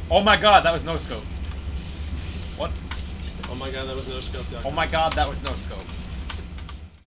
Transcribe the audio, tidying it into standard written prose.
Oh my god, that was no scope. What? Oh my god, that was no scope. Oh my god, that was no scope.